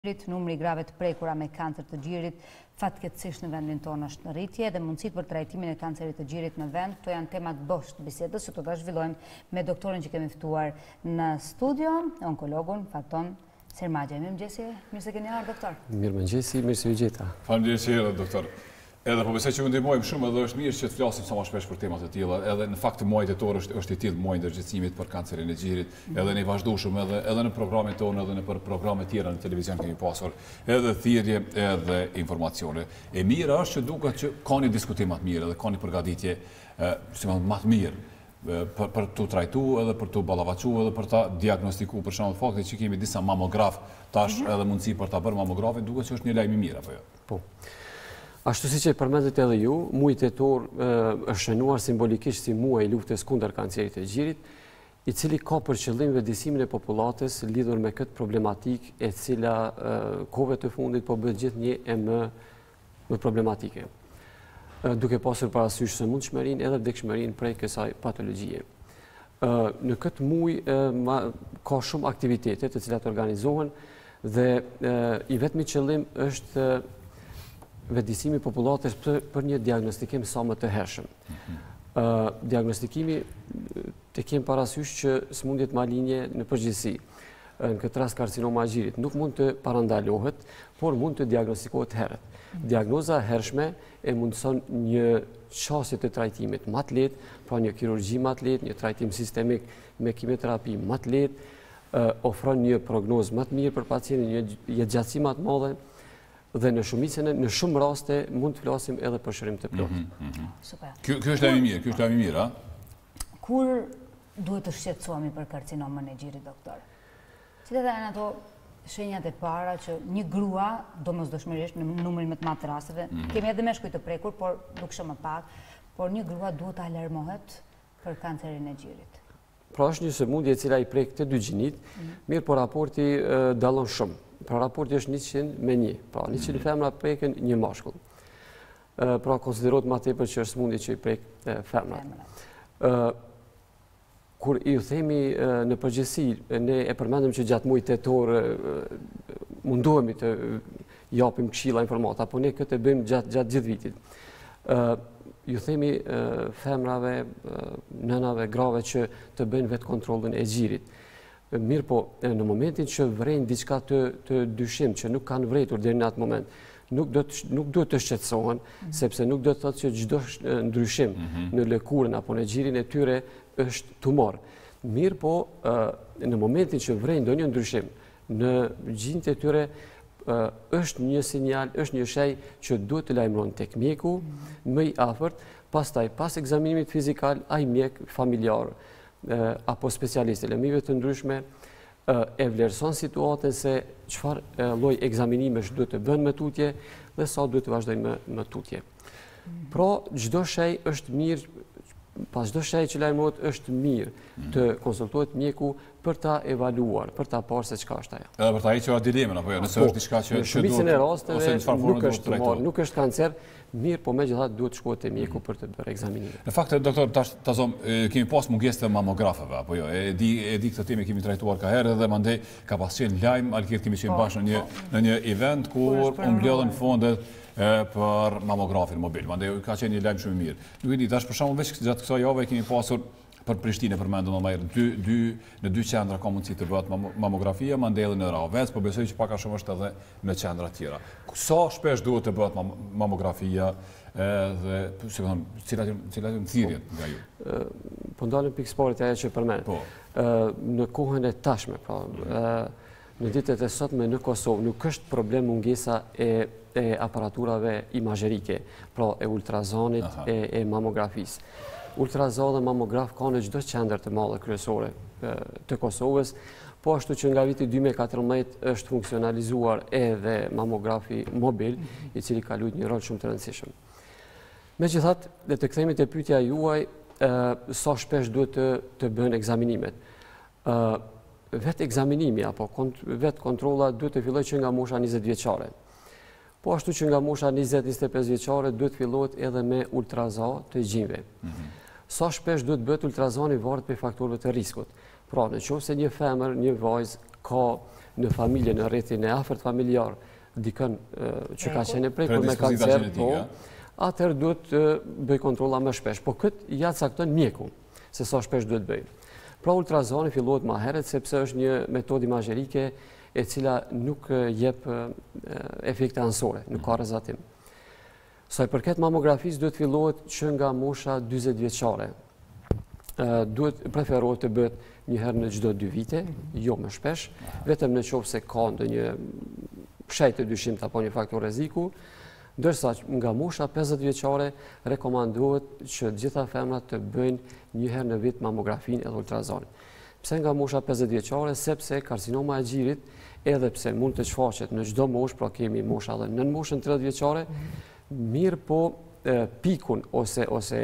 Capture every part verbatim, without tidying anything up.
Numri i grave të prekura me kancer të gjirit fatkeqësisht në vendin tonë është në rritje dhe mundësitë për trajtimin e kancerit të gjirit në vend. Këto janë temat bosh të bisedës që do ta zhvillojmë me doktorin që kemi ftuar në studio, onkologun Faton Sermagja. Mirëmëngjesi, mirë se keni ardhur doktor. Mirëmëngjesi, mirë se u gjeta. Faleminderit që erdhët doktor. Edhe po besoj që ju ndihmojmë shumë edhe është mirë që të flasim sa më shpesh për tema të tilla. Edhe në fakt muaji tetor është është i tillë muaj ndërgjegjësimit për kancerin e gjirit, edhe ne vazhdueshëm edhe edhe në programet tona edhe në për programe tjera në televizion kemi pasur edhe thirrje edhe informacione. E mira është që duket që ka një diskutim më të mirë edhe ka një përgatitje si më të mirë për për tu trajtu edhe për tu ballavaçu edhe për ta diagnostikuar për shembull fakti që kemi disa mamograf tash edhe mundësi për ta bërë mamografin duket që është një lajm i mirë apo jo. Po. Ashtu si që përmendet edhe ju, muaji tetor është shënuar simbolikisht si muaj i luftës kundër kancerit të gjirit, i cili ka për qëllim vëdësimin e popullatës lidhur me këtë problematik e cila kohëve të fundit po bëhet gjithnjë e më më problematike. Duke pasur parasysh sëmundshmërinë edhe vdekshmërinë prej kësaj patologjie. Në këtë muaj ka shumë aktivitete të cilat organizohen dhe i vetmi qëllim është vëdësimi popullatës për, për një diagnostikim sa më të hershëm. Uh, diagnostikimi të kem parasysh që sëmundjet maligje në përgjithësi, në këtë rast karcinoma e gjirit, nuk mund të parandalohet, por mund të diagnostikohet herët. Diagnoza e hershme e mundson një qasje të trajtimit më të lehtë, pra një kirurgji më të lehtë, një trajtim sistemik me kimioterapia më të lehtë, uh, ofron një prognozë më të mirë për pacientin, një jetëgjatësi më të madhe, dhe në shumicën në shumë raste mund të flasim edhe për shërim të plotë. Mm -hmm. Super. Ky ky është lajm i mirë, ky është lajm i mirë, a? Kur duhet të shqetësohemi për karcinomën e gjirit, doktor? Cilat janë ato shenjat e para që një grua, domosdoshmërisht në numrin më të madh të rasteve, mm -hmm. kemi edhe meshkuj të prekur, por dukshëm më pak, por një grua duhet të alarmohet për kancerin e gjirit? Pra është një sëmundje e cila i prek të dy gjinit, mm -hmm. mirë por raporti e, dallon shumë. Pra raporti është njëqind me një, pra njëqind femra preken një mashkull. Pra konsiderohet më tepër që është sëmundje që i prek femrat. Kur i u themi në përgjithësi, ne e përmendëm që gjatë muajit tetor mundohemi të japim këshilla informata, po ne këtë e bëjmë gjatë gjatë gjithë vitit. Ju themi femrave, nënave, grave që të bëjnë vetë kontrollin e gjirit. Mirë po, në momentin që vrejnë diçka të, të dyshim, që nuk kanë vretur deri në atë moment, nuk do të, nuk do të shqetësohen, mm -hmm. sepse nuk do të thotë që çdo ndryshim mm -hmm. në lëkurën apo në gjirin e tyre është tumor. Mirë po, në momentin që vrejnë ndonjë ndryshim në gjinjt e tyre, është një sinjal, është një shej që duhet të lajmërohen tek mjeku mm -hmm. më i afërt, pastaj pas ekzaminimit fizikal, ai mjek familjar apo specialistë e lëmive të ndryshme e vlerëson situatën se çfarë lloj ekzaminimesh duhet të bëhen me tutje dhe sa duhet të vazhdojnë me, me tutje. Pra, çdo shej është mirë, pas çdo shej që lajmërohet është mirë të konsultohet mjeku për ta evaluar, për ta parë se çka është ajo. Edhe për ta hequr atë dilemën apo jo, nëse është diçka që në shumicën e rasteve nuk është tumor, nuk është kancer, mirë, po megjithatë duhet të shkohet te mjeku për të bërë ekzaminime. Në fakt, doktor, tash tazom kemi pas mungesë të mamografeve apo jo? E di e di këtë temë kemi trajtuar ka herë dhe mandej ka pas qenë lajm, alkit kemi qenë bashkë në një në një event kur u mbledhën fondet për mamografin mobil. Mandej ka qenë një lajm shumë i mirë. Nuk e di, tash për shembull veç gjatë kësaj jave kemi pasur për Prishtinë përmendëm më herë, dy dy në dy qendra ka mundësi të bëhet mamografia, mandej edhe në Ravec, po besoj që pak a shumë është edhe në qendra të tjera. Sa shpesh duhet të bëhet mamografia dhe si them, cilat cilat janë thirrjet nga ju? Po ndalëm pikë sportit ajo që përmend. Po. Në kohën e tashme, pra në ditët e sotme në Kosovë nuk është problem mungesa e e aparaturave imazherike, pra e ultrazonit, e, e mamografisë. Ultrazon dhe mamograf ka në çdo qendër të mëdha kryesore të Kosovës, po ashtu që nga viti dy mijë e katërmbëdhjetë është funksionalizuar edhe mamografi mobil, i cili ka luajtur një rol shumë të rëndësishëm. Megjithatë, dhe të kthehemi te pyetja juaj, sa shpesh duhet të, të bëhen ekzaminimet. Vetë ekzaminimi apo kont, vetë kontrolla duhet të fillojë që nga mosha njëzet vjeçare. Po ashtu që nga mosha njëzet njëzet e pesë vjeçare duhet fillohet edhe me ultrazon të gjinjve. Mm -hmm. Sa shpesh duhet bëhet ultrazoni varet për faktorëve të riskut. Pra, në qoftë se një femër, një vajzë ka në familje, në rrethin e afërt familjar, dikën që ka qenë prej për me kancer, po, atëherë duhet të bëj kontrolla më shpesh. Po këtë ja cakton mjeku, se sa shpesh duhet bëj. Pra ultrazoni fillohet më herët sepse është një metodë imazherike e cila nuk jep efekte anësore, nuk ka rrezatim. Sa i përket mamografisë duhet fillohet që nga mosha dyzet vjeçare. Duhet preferohet të bëhet një herë në çdo dy vite, jo më shpesh, vetëm në qoftë se ka ndonjë shajtë dyshim apo një faktor rreziku, ndërsa nga mosha pesëdhjetë vjeçare rekomandohet që gjitha femrat të bëjnë një herë në vit mamografinë edhe ultrazonin. Pse nga mosha pesëdhjetë vjeçare? Sepse karcinoma e gjirit, edhe pse mund të shfaqet në çdo moshë, pra kemi mosha edhe nën moshën tridhjetë vjeçare, mirë po pikun ose ose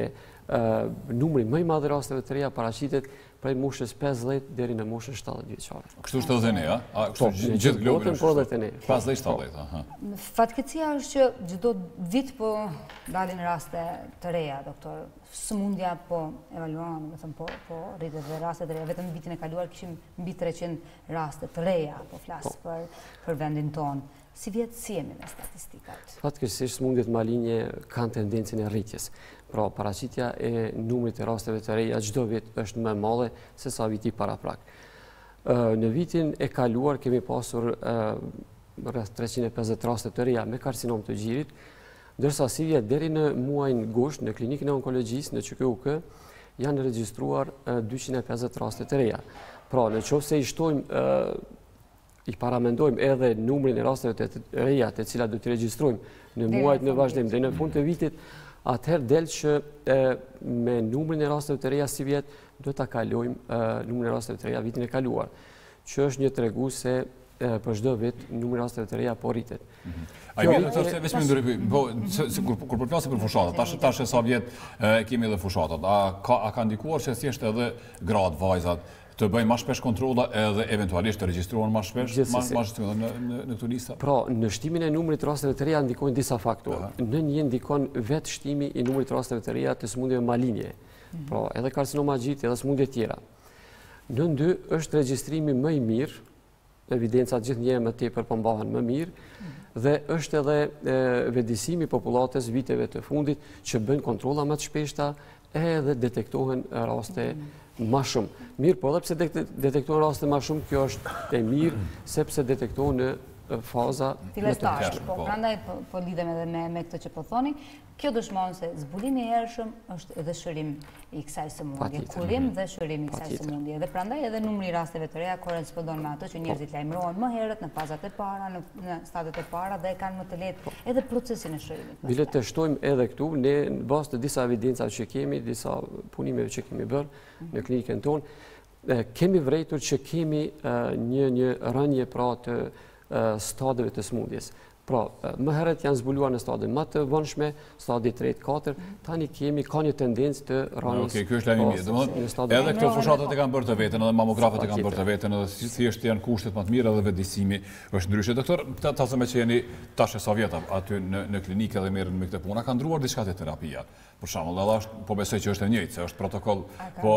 numri më i madh i rasteve të reja paraqitet prej moshës pesëdhjetë deri në moshën shtatëdhjetë vjeçare. Kështu shtatëdhjetë e ne, a? A kështu gjithë globin është pesëdhjetë shtatëdhjetë, aha. Fatkeqësia është që çdo vit po dalin raste të reja, doktor. Sëmundja po evaluohen, do të them po po rritet dhe raste të reja. Vetëm vitin e kaluar kishim mbi treqind raste të reja, po flas për për vendin tonë. Si vjet si jemi me statistikat? Fatkeqësisht sëmundjet malinje kanë tendencën e rritjes. Pra, paraqitja e numrit të rasteve të reja çdo vit është më e madhe se sa viti paraprak. Në vitin e kaluar kemi pasur rreth treqind e pesëdhjetë raste të reja me karcinom të gjirit, ndërsa si vjet deri në muajin gusht në klinikën e onkologjisë në Q K U K janë regjistruar dyqind e pesëdhjetë raste të reja. Pra, në qoftë se i shtojmë i paramendojmë edhe numrin e rasteve të reja të cilat do t'i regjistrojmë në muajt në vazhdim dhe në fund të vitit, atëherë del që me numrin e rasteve të reja si vjet do ta kalojmë numrin e rasteve të reja vitin e kaluar, që është një treguese për çdo vit numri i rasteve të reja po rritet. A i vjetë, të veç me ndërëpy, kur përplasë për fushatat, tash e sa vjet kemi edhe fushatat, a ka ndikuar që thjesht edhe gratë, vajzat, të bëjnë ma shpesh kontrola edhe eventualisht të regjistruan ma shpesh në këtu lista? Pra, në shtimin e numrit të rasteve të reja ndikojnë disa faktorë. Në një ndikon vetë shtimi i numrit të rasteve të reja të sëmundjeve malinje, pra edhe karcinoma gjit edhe sëmundje tjera. Në dy është regjistrimi më i mirë, evidencat gjithnjë më tepër po mbahen më mirë, dhe është edhe vetëdijsimi i popullatës viteve të fundit që bëjnë kontrolla më të shpeshta edhe detektohen raste ma shumë. Mirë, po edhe pse detektohen raste ma shumë, kjo është e mirë, sepse detektohen në faza më të hershme. Po, prandaj po lidhem edhe me këtë që po thoni. Kjo dëshmon se zbulimi i hershëm është edhe shërim i kësaj sëmundje, kurim dhe shërim i kësaj sëmundje. Dhe prandaj edhe numri i rasteve të reja korrespondon me ato që njerëzit lajmërohen më herët në fazat e para, në stadiet e para dhe kanë më të lehtë edhe procesin e shërimit. Bile të shtojmë edhe këtu, ne në bazë të disa evidencave që kemi, disa punimeve që kemi bërë në klinikën tonë, kemi vrejtur që kemi një një rënje pra të stadeve të sëmundjes. Pra, më herët janë zbuluar në stadin më të vonshme, stadi tretë, katërt, tani kemi ka një tendencë të rënies. Okej, kjo është lajmi mirë. Domethënë, edhe këto fushatat e kanë bërë të veten, edhe mamografët e kanë bërë të veten, edhe thjesht janë kushtet më të mira dhe vetëdijsimi është ndryshe. Doktor, ta thëmë që jeni tash e sa vjet aty në në klinikë dhe merren me këtë punë, ka ndruar diçka te terapia. Për shembull, edhe është po besoj që është e njëjtë, se është protokoll, po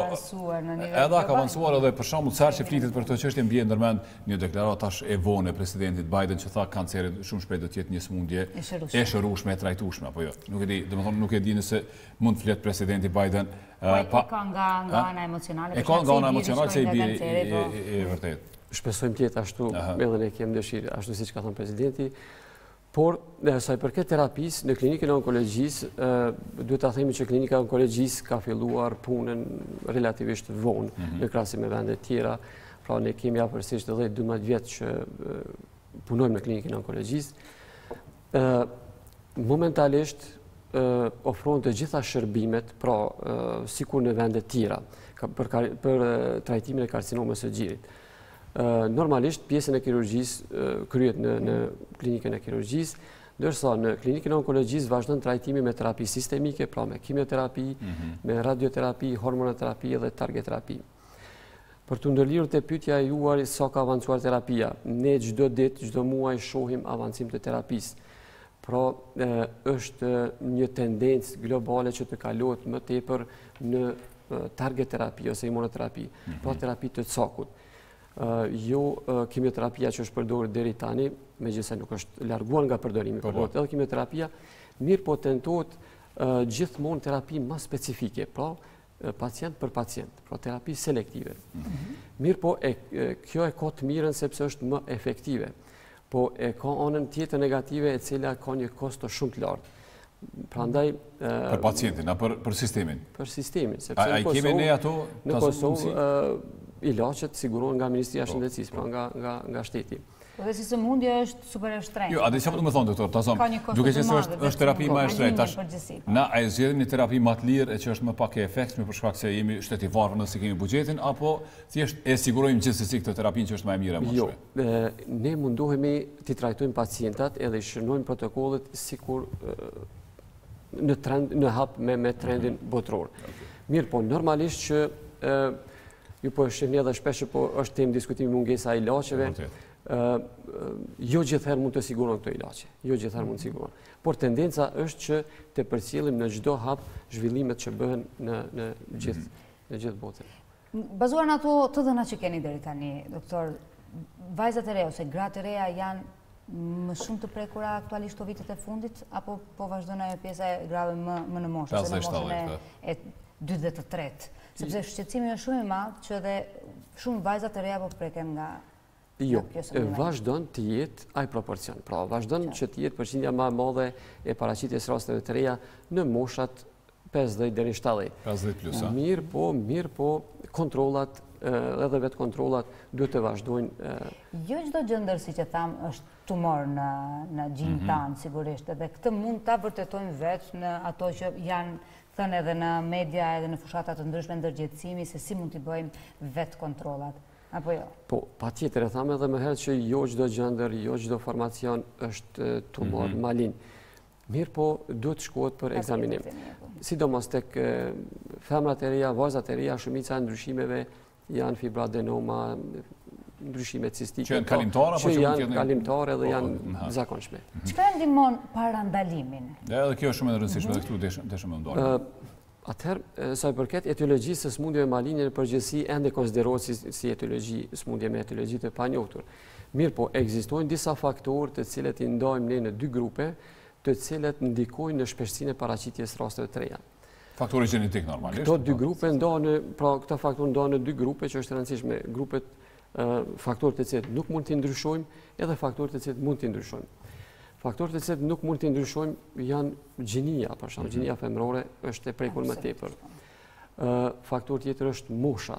edhe ka avancuar edhe për shembull sa që flitet për këtë çështje mbie ndërmend një deklaratë tash e vonë e presidentit Biden që tha kanceri shumë shpejt do të jetë një sëmundje e shërueshme, e trajtueshme apo jo. Nuk e di, domethënë nuk e di nëse mund të flet presidenti Biden pa ka nga nga ana emocionale. E ka nga ana emocionale se i bie e vërtet. Shpresojmë të jetë ashtu, edhe ne kemi dëshirë, ashtu siç ka thënë presidenti. Por, sa i përket terapisë, në klinikën e onkologjisë, duhet ta themi që klinika e onkologjisë ka filluar punën relativisht vonë në krahasim me vende tjera. Pra ne kemi afërsisht edhe dymbëdhjetë vjet që punojmë në klinikën e onkologjisë. Momentalisht ofrohen të gjitha shërbimet, pra sikur në vende tjera, për për trajtimin e karcinomës së gjirit. Normalisht pjesën e kirurgjisë kryhet në në klinikën e kirurgjisë, ndërsa në klinikën e onkologjisë vazhdon trajtimi me terapi sistemike, pra me kimioterapi, me radioterapi, hormonoterapi dhe targeterapi. Për të ndërlirur te pyetja e juaj sa ka avancuar terapia, ne çdo ditë, çdo muaj shohim avancim të terapisë. Pra është një tendencë globale që të kalohet më tepër në target terapi ose imunoterapi, pra terapi të cakut. Jo kimioterapia që është përdorur deri tani, megjithëse nuk është larguar nga përdorimi, por edhe kimioterapia, mirë po tentohet gjithmonë terapi më specifike, pra pacient për pacient, pra terapi selektive. Mirë po, kjo e ka të mirën sepse është më efektive, po e ka anën tjetër negative e cila ka një kosto shumë të lartë. Prandaj për pacientin, a për sistemin? Për sistemin, sepse A i kemi ne ato? Në Kosovë ilaqet sigurohen nga Ministria e Shëndetësisë, pra nga shteti. Dhe si sëmundja është super e shtrenjtë. Jo, a dhe që më të më thonë, doktor, ta zonë, duke që se është terapi ma e shtrenjtë, na e zjedhëm një terapi ma të lirë e që është më pak e efektshme për shkak se jemi shtetivarë nëse kemi buxhetin, apo thjesht e sigurojmë gjithsesi këtë terapin që është ma e mire e më shme? Jo, ne mundohemi të trajtojmë pacientat edhe i shërnojmë protokollet sikur në hap me trendin botëror. Mirë po, normalisht që ju po shihni edhe shpesh po është temë diskutimi mungesa e ilaçeve. Jo gjithherë mund të siguron këto ilaçe, jo gjithherë mund të siguron. Por tendenca është që të përcjellim në çdo hap zhvillimet që bëhen në në gjithë në gjithë botën. Bazuar në ato të dhëna që keni deri tani, doktor, vajzat e reja ose gratë e reja janë më shumë të prekura aktualisht të vitet e fundit, apo po vazhdon ajo pjesa e grave më më në moshë, ose në moshën e dytë dhe të tretë? Sepse shqetësimi është shumë i madh që edhe shumë vajzat e reja po preken nga Jo, vazhdon të jetë ai proporcion. Pra, vazhdon që të jetë përqindja më e madhe e paraqitjes rasteve të reja në moshat pesëdhjetë deri në shtatëdhjetë. pesëdhjetë plus, a? Mirë po, mirë po, kontrollat, edhe vetë kontrollat duhet të vazhdojnë. Jo çdo gjendër, si që thamë, është tumor në në gjinë tanë, sigurisht, edhe këtë mund ta vërtetojmë vetë në ato që janë thënë edhe në media, edhe në fushatat të ndryshme ndërgjegjësimi, se si mund t'i bëjmë vetë kontrollat. Apo jo? Po, pa tjetër, e thamë edhe më herët që jo çdo gjendër, jo çdo formacion është tumor malin. Mirë po, duhet shkohet për ekzaminim. Sidomos tek femrat e reja, vajzat e reja, shumica e ndryshimeve janë fibroadenoma, ndryshime cistike. Që janë kalimtare? Që janë kalimtare dhe janë zakonshme. Çka ndihmon parandalimin? Edhe kjo është shumë e rëndësishme dhe këtu deshëm e ndorë. Atëherë, sa i përket etiologjisë së sëmundjeve maligne në përgjithësi ende konsiderohet si etiologji, sëmundje me etiologji të panjohur. Mirë po, ekzistojnë disa faktorë të cilët i ndajmë ne në dy grupe, të cilët ndikojnë në shpeshtinë e paraqitjes rasteve të reja. Faktori gjenetik normalisht. Këto dy grupe ndohen, pra këto faktorë ndohen në dy grupe që është e rëndësishme, grupet faktorët të cilët nuk mund t'i ndryshojmë edhe faktorët të cilët mund t'i ndryshojmë. Faktorët e cilët nuk mund t'i ndryshojmë janë gjinia, për shembull, gjinia femërore është e prekur më tepër. Faktori tjetër është mosha.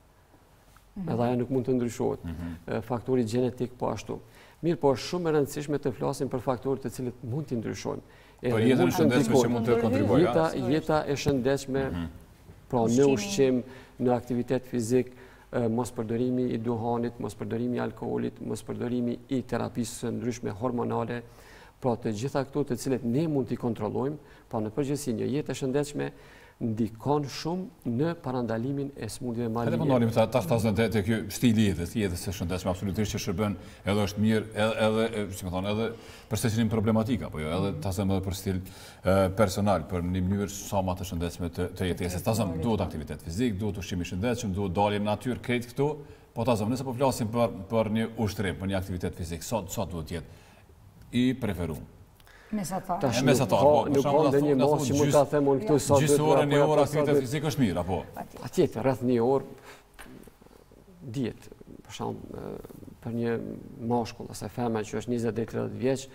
Edhe ajo nuk mund të ndryshohet. Faktori gjenetik po ashtu. Mirë, po është shumë e rëndësishme të flasim për faktorët të cilët mund t'i ndryshojmë. Për jetën e shëndetshme që mund të kontribuojë. Jeta, jeta e shëndetshme, pra në ushqim, në aktivitet fizik, mos përdorimi i duhanit, mos përdorimi i alkoolit, mos përdorimi i terapisë së ndryshme hormonale. Pra të gjitha këto të cilët ne mund t'i kontrollojmë, pa në përgjithësi një jetë e shëndetshme ndikon shumë në parandalimin e sëmundjeve maligne. Edhe po ndalim ta tasën te ky stili i jetës, jetës së shëndetshme absolutisht që shërben edhe është mirë, edhe, si më thonë, edhe për secilin problematik apo jo, edhe tasëm edhe për stil personal, për një mënyrë sa më të shëndetshme të jetesës. Tasëm duhet aktivitet fizik, duhet ushqim i shëndetshëm, duhet dalje në natyrë krejt këtu, po tasëm nëse po flasim për për një ushtrim, për një aktivitet fizik, sa sa duhet jetë i preferuar. Mesatar. E mesatar, po. Nuk ka ndë një mos që mund të themon këtu sa duhet. Gjysë orë, një orë aktivitet fizik është mirë, apo? Atjetër, rreth një orë, djetë, për shembull, për një mashkull ose femër që është njëzet deri tridhjetë vjeç,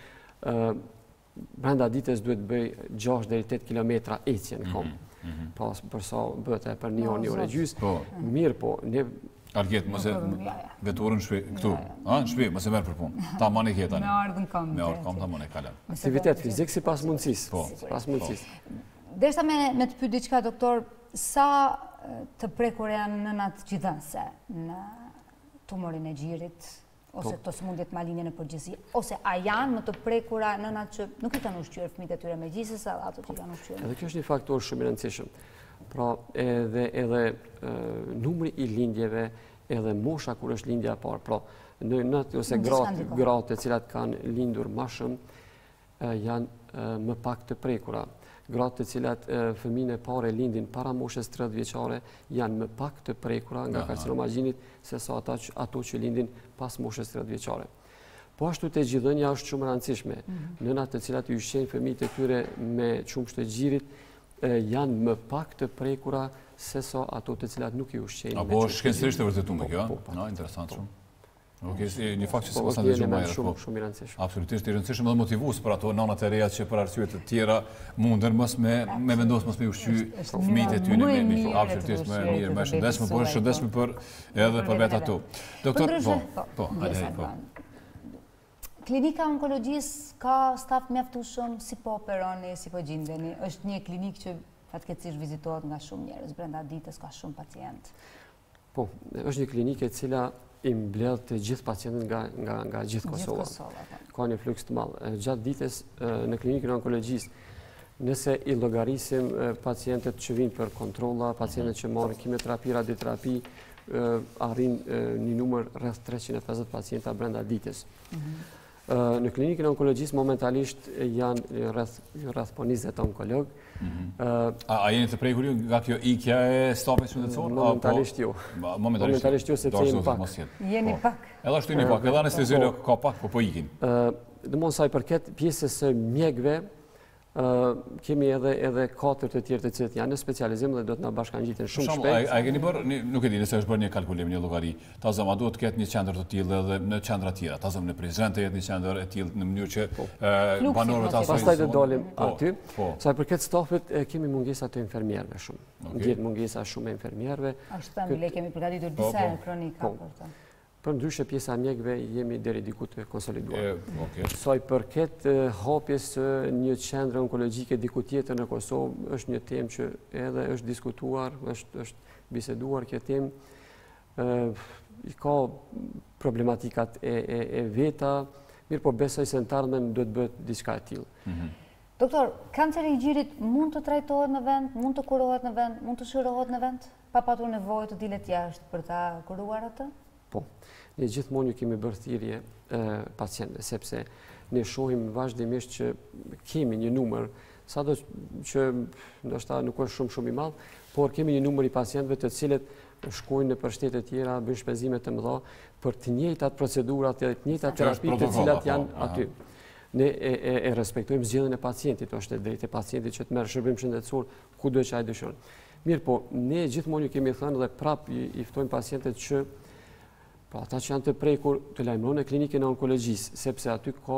brenda ditës duhet bëj gjashtë deri tetë kilometra ecje në kom. Pas për sa bëhet për një orë, një orë e gjysmë. Mirë po, ne Argjet, mëse veturën shpi, këtu, në shpi, mëse merë për punë, ta ma në kjetani. Me ardhën kam. Me ardhën kam, ta ma në kalan. Aktivitet fizik si pas mundësis. Po, pas mundësis. Deshta me të pyet diçka, doktor, sa të prekur janë nënat gjithënse në tumorin e gjirit, ose këto sëmundjet maligne në përgjithësi, ose a janë më të prekura nënat që nuk i kanë ushqyer fëmijët e tyre me gjisës, edhe ato që i kanë ushqyer? Edhe kjo është një faktor shumë i rëndësishëm. Pra edhe, edhe numri i lindjeve, edhe mosha kur është lindja e parë. Pra në natë ose gratë, gratë të cilat kanë lindur më shumë, janë më pak të prekura. Gratë të cilat fëmijën e parë lindin para moshës tridhjetë vjeçare janë më pak të prekura nga karcinoma e gjinit se sa ata ato që lindin pas moshës tridhjetë vjeçare. Po ashtu te gjithëdhënia është shumë e rëndësishme. Nënat të cilat i ushqejnë fëmijët e tyre me qumësht të gjirit janë më pak të prekura se sa ato të cilat nuk i ushqejnë. Apo shkencërisht e vërtetuar kjo? No, interesant shumë. Një fakt që s'ka ndërgjuar më herët. Shumë i rëndësishëm. Absolutisht i rëndësishëm dhe motivues për ato nanat e reja që për arsye të tjera munden mos me me vendos mos me ushqy fëmijët e tyre me absolutisht më mirë, më shëndetshëm, por shëndetshëm për edhe për vetë ato. Doktor, po, po, hajde, po. Klinika Onkologjisë ka staf mjaftueshëm, si po operoni, si po gjindeni? Është një klinikë që fatkeqësisht vizitohet nga shumë njerëz, brenda ditës ka shumë pacient. Po, është një klinikë e cila i mbledh të gjithë pacientët nga nga nga gjithë Kosova. Ka një fluks të madh. Gjatë ditës në klinikën e onkologjisë, nëse i llogarisim pacientët që vinë për kontrolla, pacientët që marrin kimioterapi, radioterapi, arrin një numër rreth treqind e pesëdhjetë pacienta brenda ditës. Në klinikën e onkologjisë momentalisht janë rreth rreth po njëzet onkolog. A jeni të prekur ju nga kjo ikja e stafit shëndetësor? Momentalisht jo. Momentalisht jo, sepse jemi pak. Jeni pak. Edhe ashtu jeni pak, edhe anesteziolog ka pak, po po ikin. Domthonë sa i përket pjesës së mjekëve, kemi edhe edhe katër të tjerë të cilët janë në specializim dhe do të na bashkangjiten shumë shpejt. A keni bërë, nuk e di nëse është bërë një kalkulim, një llogari. Ta zëm, a duhet të ketë një qendër të tillë edhe në qendra të tjera. Ta zëm në Prizren të jetë një qendër e tillë në mënyrë që banorët asaj. Pastaj do dalim aty. Sa i përket stafit, kemi mungesa të infermierëve shumë. Ndjet mungesa shumë e infermierëve. Ashtu tani le kemi përgatitur disa kronika për të. Për ndryshe pjesa mjekëve jemi deri diku të konsoliduar. Sa i përket hapjes së një qendre onkologjike diku tjetër në Kosovë, është një temë që edhe është diskutuar, është është biseduar kjo temë. I ka problematikat e e veta, mirë po besoj se në të ardhmen do të bëhet diçka e tillë. Doktor, kanceri i gjirit mund të trajtohet në vend, mund të kurohet në vend, mund të shërohet në vend, pa patur nevojë të dilet jashtë për ta kuruar atë? Po, ne gjithmonë ju kemi bërë thirrje pacientëve, sepse ne shohim vazhdimisht që kemi një numër, sado që ndoshta nuk është shumë shumë i madh, por kemi një numër i pacientëve të cilët shkojnë në për shtete të tjera, bëjnë shpenzime të mëdha për të njëjtat procedurat, të njëjtat terapitë të cilat janë aty. Ne e respektojmë zgjedhjen e pacientit, është e drejtë e pacientit që të merr shërbim shëndetësor kudo që ai dëshiron. Mirë po, ne gjithmonë ju kemi thënë dhe prap i ftojmë pacientët që pa ata që janë të prekur të lajmërohen në klinikën e onkologjisë, sepse aty ka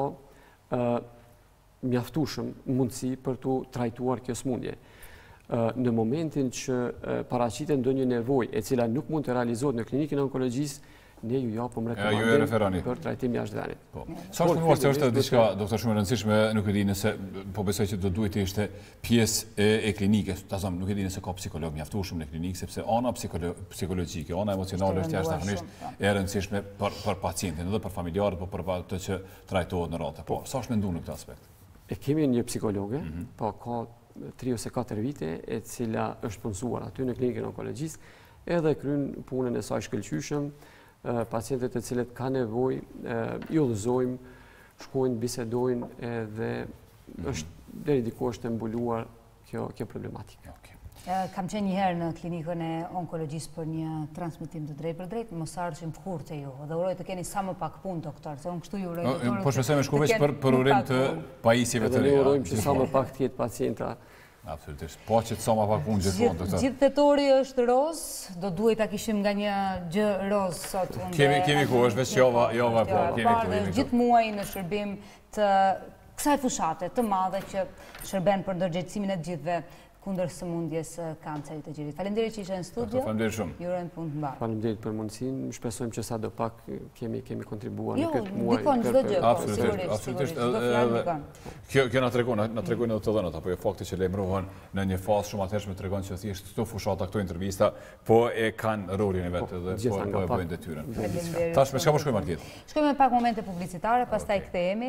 mjaftueshëm mundësi për të trajtuar kjo sëmundje. Në momentin që paraqitet ndonjë nevojë e cila nuk mund të realizohet në klinikën e onkologjisë, ne ju japim rekomandim për trajtim jashtë vendit. Po. Sa është mënuar se është diçka, doktor, shumë e rëndësishme, nuk e di nëse po besoj që do duhet të ishte pjesë e klinikës. Ta them, nuk e di nëse ka psikolog mjaftueshëm në klinikë, sepse ana psikologjike, ana emocionale është jashtëzakonisht e rëndësishme për për pacientin, edhe për familjarët, por për ato që trajtohet në radhë. Po, sa është menduar në këtë aspekt? E kemi një psikologe, po ka tri ose katër vite, e cila është punësuar aty në klinikën e onkologjisë, edhe kryen punën e saj shkëlqyeshëm. Pacientët e cilët ka nevojë, i udhëzojmë, shkojnë, bisedojnë edhe është deri diku është e mbuluar kjo kjo problematikë. Kam qenë një herë në klinikën e onkologjisë për një transmetim të drejtë për drejtë, mos ardhim kurrë te ju. Dhe uroj të keni sa më pak punë, doktor, se unë kështu ju uroj doktor. Po shpresoj me shku veç për për urim të pajisjeve të reja. Ne urojmë që sa më pak të ketë pacienta. Absolutisht. Po që të sa më pak punë gjithmonë, doktor. Gjithë tetori është roz, do duhet ta kishim nga një gjë roz sot. Kemi kemi ku është veç jova, jova po, kemi këtu. Gjithë muaj në shërbim të kësaj fushate të madhe që shërben për ndërgjegjësimin e të gjithëve kundër sëmundjes kancerit të gjirit. Faleminderit që ishe në studio. Faleminderit shumë. Ju urojmë punë të mbarë. Faleminderit për mundësinë. Shpresojmë që sadopak kemi kemi kontribuar në këtë muaj. Jo, dikon çdo gjë. Absolutisht, absolutisht. Kjo kjo na tregon, na tregojnë edhe të dhënat, apo jo fakti që lajmërohen në një fazë shumë atëhershme tregon që thjesht këto fushata, këto intervista, po e kanë rolin e vet edhe po e bëjnë detyrën. Tash me çka po shkojmë atje? Shkojmë me pak momente publicitare, pastaj kthehemi.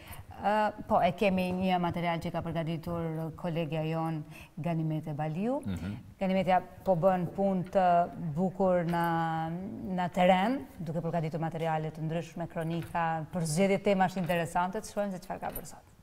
Po, e kemi një material që ka përgatitur kolegja jon Ganimete Baliu. Ganimetja po bën punë të bukur në teren, duke përgatitur materiale të ndryshme, kronika, për zgjedhje temash interesante, të shohim se çfarë ka për sot.